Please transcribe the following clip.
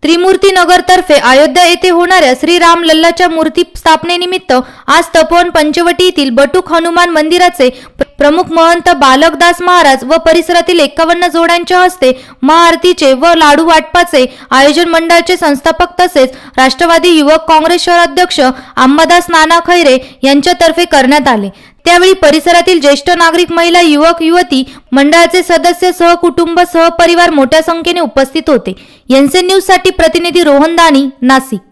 त्रिमूर्ती नगरतर्फे अयोध्या येथे होणाऱ्या श्री राम लल्लाच्या मूर्ती स्थापनेनिमित्त आज तपोवन पंचवटी येथील बटुक हनुमान मंदिराचे प्रमुख महंत बालकदास महाराज व परिसरातील 51 जोड्यांच्या हस्ते महाआरतीचे व लाडू वाटपाचे आयोजन मंडळाचे संस्थापक तसेच राष्ट्रवादी युवक काँग्रेस शहराध्यक्ष अंबादास नाना खैरे यांच्यातर्फे करण्यात आले। त्यावेळी परिसरातील ज्येष्ठ नागरिक, महिला, युवक, युवती मंडळाचे सदस्य, सहकुटुंब, सहपरिवार मोठ्या संख्येने उपस्थित होते। एनसीएन न्यूज साठी प्रतिनिधी रोहन दानी, नाशिक।